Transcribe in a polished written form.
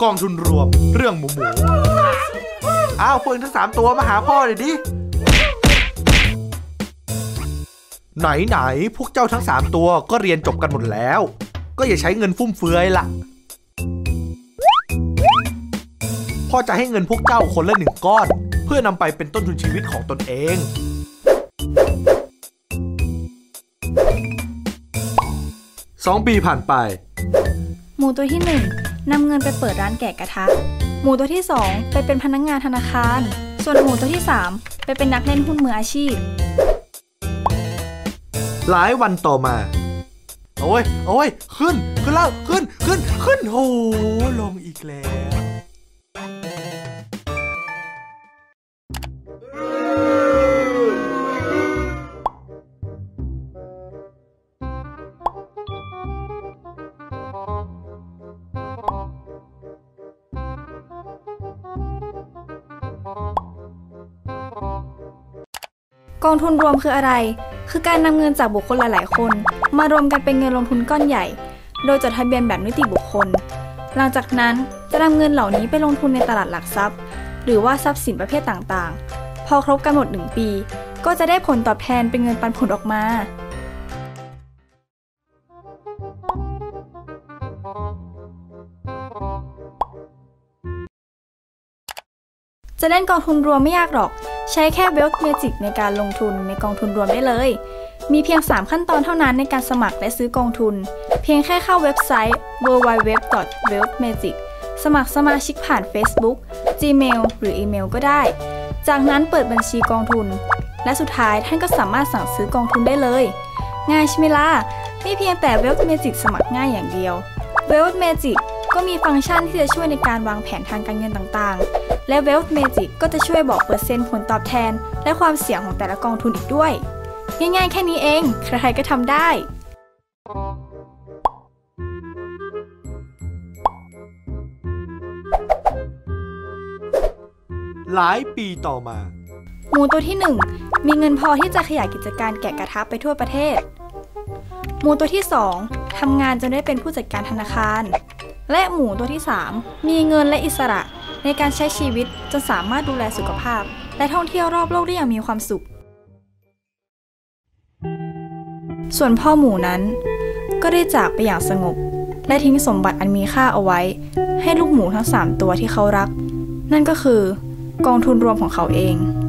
กองทุนรวมเรื่องหมูอ้าวพวกทั้ง3ตัวมาหาพ่อเลยดิไหนพวกเจ้าทั้ง3ตัวก็เรียนจบกันหมดแล้วก็อย่าใช้เงินฟุ่มเฟือยล่ะพ่อจะให้เงินพวกเจ้าคนละ1 ก้อนเพื่อนำไปเป็นต้นทุนชีวิตของตนเอง2 ปีผ่านไปหมูตัวที่1นำเงินไปเปิดร้านแกะกระทะหมูตัวที่2ไปเป็นพนักงานธนาคารส่วนหมูตัวที่3ไปเป็นนักเล่นหุ้นมืออาชีพหลายวันต่อมาโอ้ยขึ้นแล้วขึ้นโหลงอีกแล้วกองทุนรวมคืออะไรคือการนำเงินจากบุคคลหลายๆคนมารวมกันเป็นเงินลงทุนก้อนใหญ่โดยจดทะเบียนแบบนิติบุคคลหลังจากนั้นจะนำเงินเหล่านี้ไปลงทุนในตลาดหลักทรัพย์หรือว่าทรัพย์สินประเภทต่างๆพอครบกำหนด1 ปีก็จะได้ผลตอบแทนเป็นเงินปันผลออกมาจะเล่นกองทุนรวมไม่ยากหรอกใช้แค่ Wealth Magic ในการลงทุนในกองทุนรวมได้เลยมีเพียง3 ขั้นตอนเท่านั้นในการสมัครและซื้อกองทุนเพียงแค่เข้าเว็บไซต์ www.wealthmagic สมัครสมาชิกผ่าน Facebook Gmail หรืออีเมลก็ได้จากนั้นเปิดบัญชีกองทุนและสุดท้ายท่านก็สามารถสั่งซื้อกองทุนได้เลยง่ายใช่ไหมล่ะไม่เพียงแต่ Wealth Magic สมัครง่ายอย่างเดียว Wealth Magic ก็มีฟังก์ชันที่จะช่วยในการวางแผนทางการเงินต่างๆและ Wealth Magic ก็จะช่วยบอกเปอร์เซ็นต์ผลตอบแทนและความเสี่ยงของแต่ละกองทุนอีกด้วยง่ายๆแค่นี้เองใครๆก็ทำได้หลายปีต่อมาหมูตัวที่1มีเงินพอที่จะขยายกิจการแกะกระทะไปทั่วประเทศหมูตัวที่2ทำงานจนได้เป็นผู้จัดการธนาคารและหมูตัวที่3มีเงินและอิสระในการใช้ชีวิตจนสามารถดูแลสุขภาพและท่องเที่ยวรอบโลกได้อย่างมีความสุขส่วนพ่อหมูนั้นก็ได้จากไปอย่างสงบและทิ้งสมบัติอันมีค่าเอาไว้ให้ลูกหมูทั้ง3 ตัวที่เขารักนั่นก็คือกองทุนรวมของเขาเอง